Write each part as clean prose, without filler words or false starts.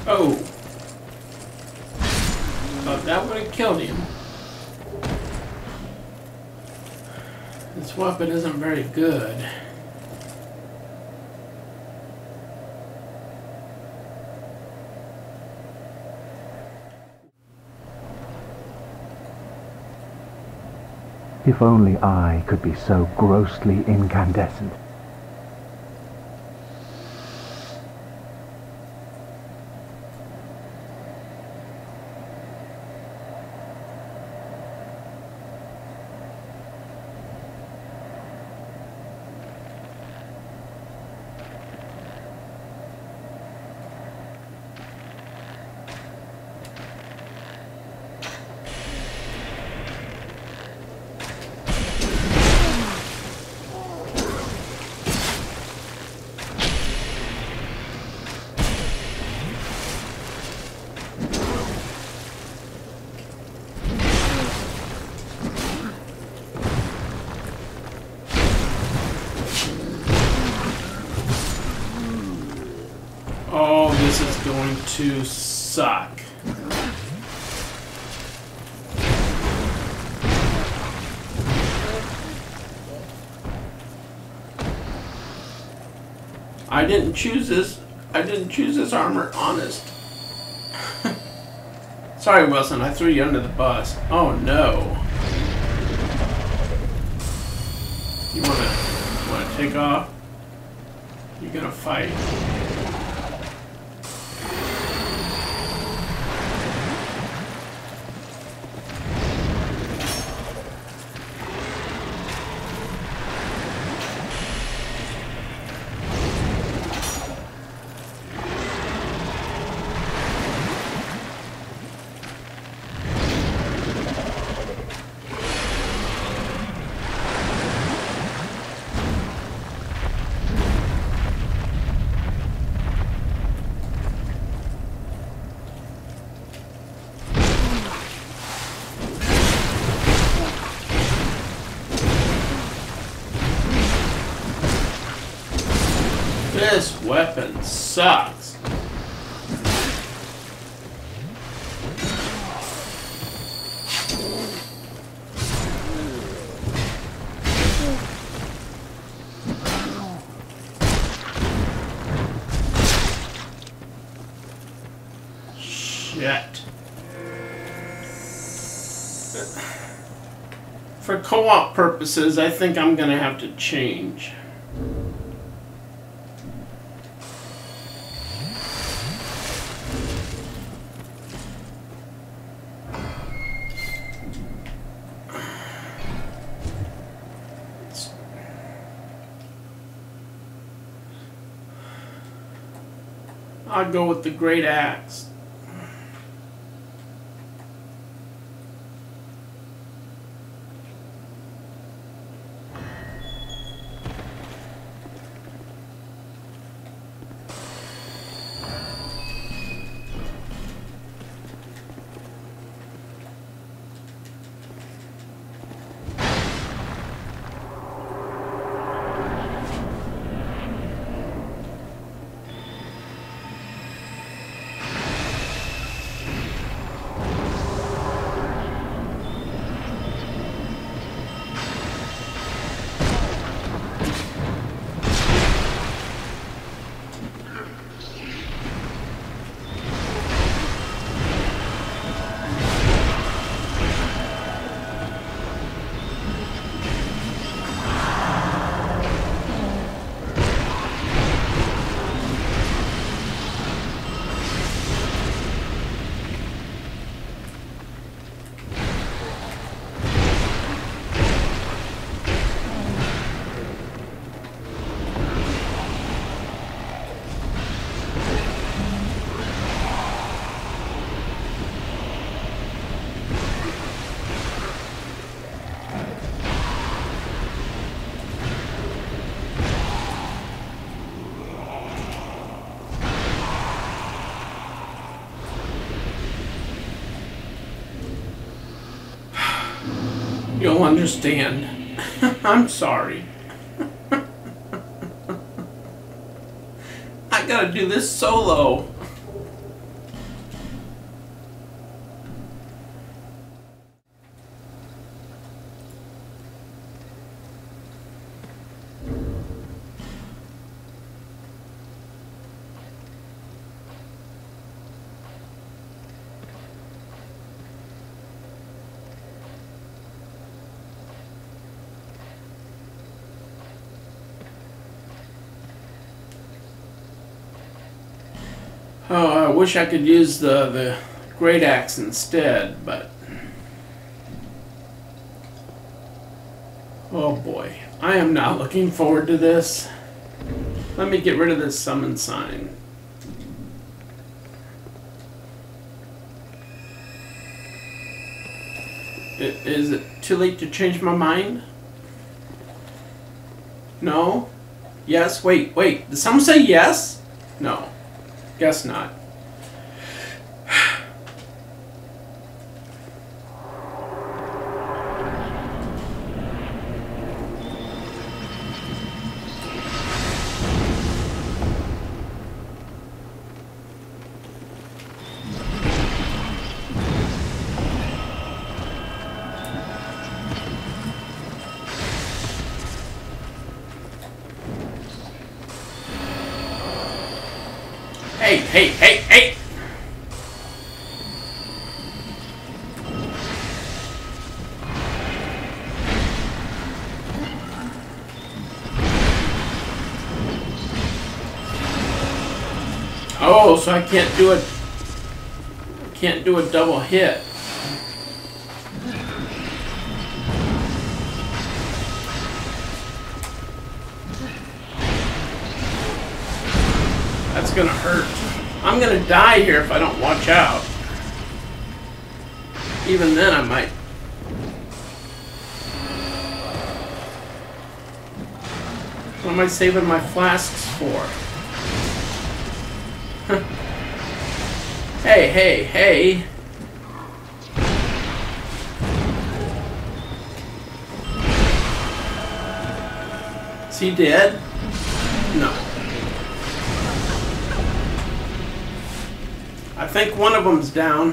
Oh. Thought that would have killed him. This weapon isn't very good. If only I could be so grossly incandescent. Oh, this is going to suck. I didn't choose this. I didn't choose this armor, honest. Sorry, Wilson, I threw you under the bus. Oh no. You wanna take off? You're gonna fight. This weapon sucks. Shit. For co-op purposes, I think I'm gonna have to change. I'll go with the great axe. You'll understand. I'm sorry. I gotta do this solo. Oh, I wish I could use the great axe instead, but oh boy, I am not looking forward to this. Let me get rid of this summon sign. Is it too late to change my mind? No? Yes? Wait. Did someone say yes? No. Guess not. Hey! Oh, so I can't do a double hit. That's gonna hurt. I'm gonna die here if I don't watch out. Even then I might. What am I saving my flasks for? Hey. Is he dead? No. I think one of them's down.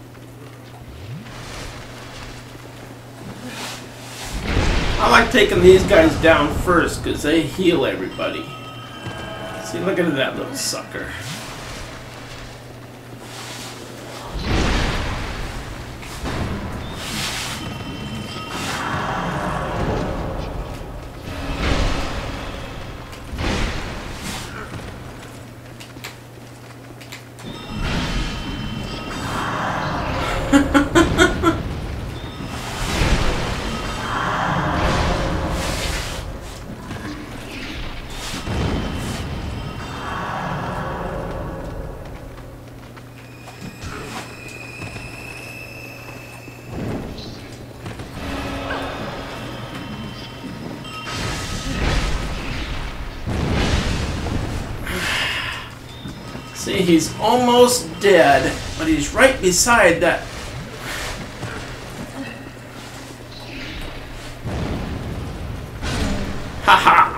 I like taking these guys down first because they heal everybody. See, look at that little sucker. See, he's almost dead, but he's right beside that. Haha!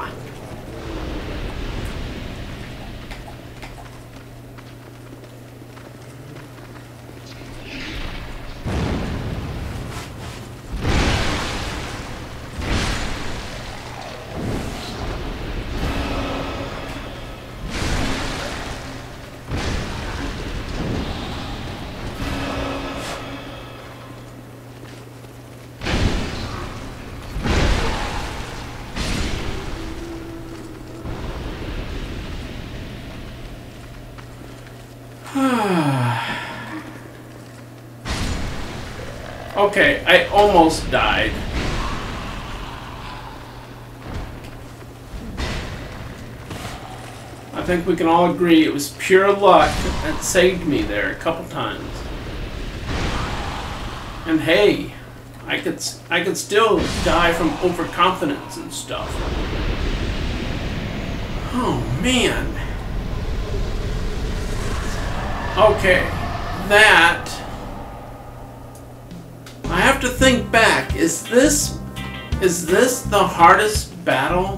Okay, I almost died. I think we can all agree it was pure luck that saved me there a couple times. And hey, I could still die from overconfidence and stuff. Oh man. Okay, that I have to think back. Is this the hardest battle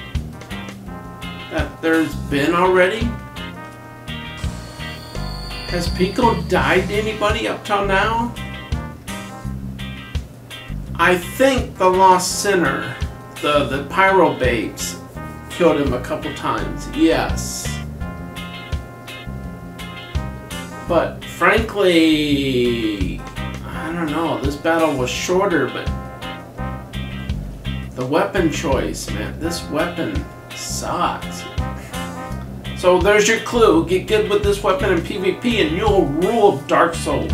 that there's been already? Has Pico died to anybody up till now? I think the Lost Sinner, the Pyro Babes, killed him a couple times. Yes. But frankly, I don't know, this battle was shorter, but the weapon choice, man, this weapon sucks. So there's your clue. Get good with this weapon in PvP and you'll rule Dark Souls.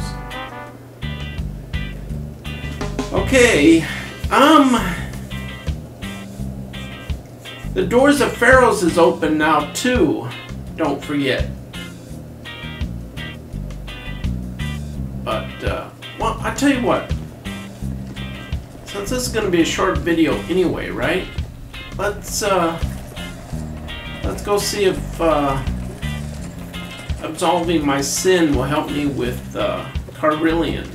Okay. The Doors of Pharaohs is open now too. Don't forget. But, well, I tell you what. Since this is going to be a short video anyway, right? Let's go see if absolving my sin will help me with Carillion.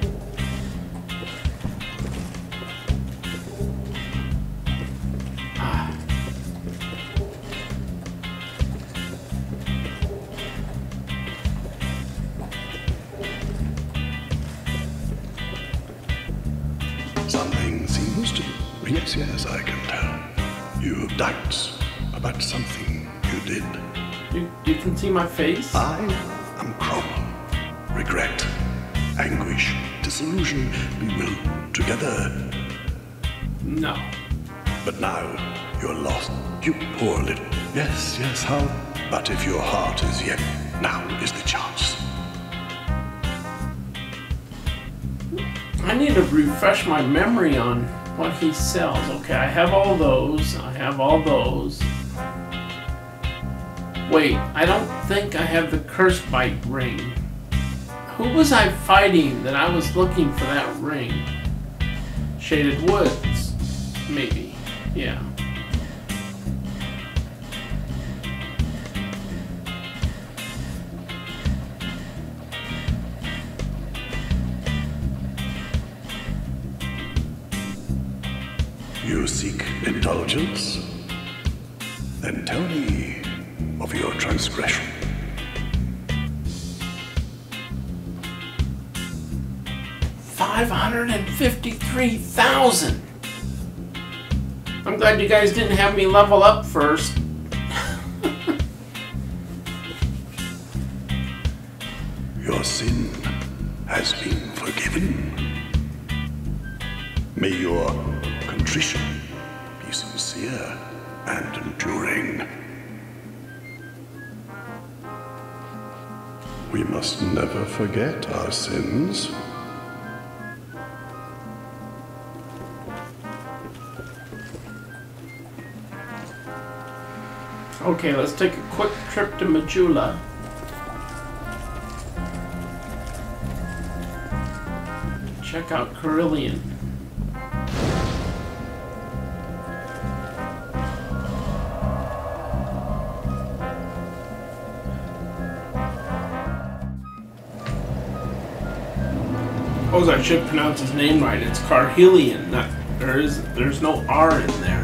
Something seems to... Yes, I can tell. You have doubts about something you did. You can see my face? I am Crom. Regret, anguish, disillusion, we will together. No. But now you're lost. You poor little... Yes, how... But if your heart is yet, now is the chance. I need to refresh my memory on what he sells. Okay, I have all those. Wait, I don't think I have the Curse Bite ring. Who was I fighting that I was looking for that ring? Shaded Woods. Maybe. Yeah. You seek indulgence? Then tell me of your transgression. $553,000. I'm glad you guys didn't have me level up first. Your sin has been forgiven. May your contrition be sincere and enduring. We must never forget our sins. Okay, let's take a quick trip to Majula. Check out Carillion. Suppose I should pronounce his name right. It's Carillion. There's no R in there.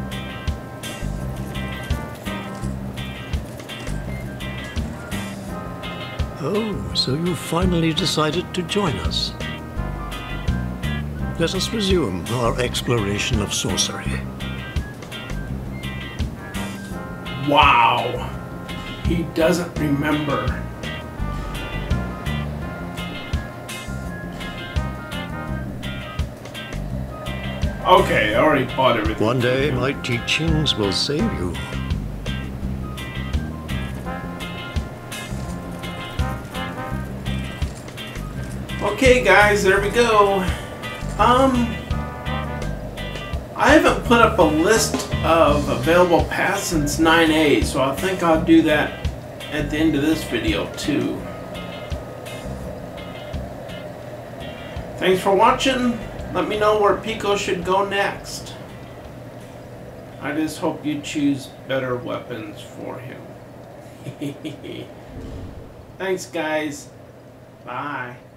Oh, so you finally decided to join us. Let us resume our exploration of sorcery. Wow. He doesn't remember. Okay, I already bought everything. One day my teachings will save you. Okay guys, there we go. I haven't put up a list of available paths since 9A, so I think I'll do that at the end of this video too. Thanks for watching. Let me know where Pico should go next. I just hope you choose better weapons for him. Thanks guys. Bye.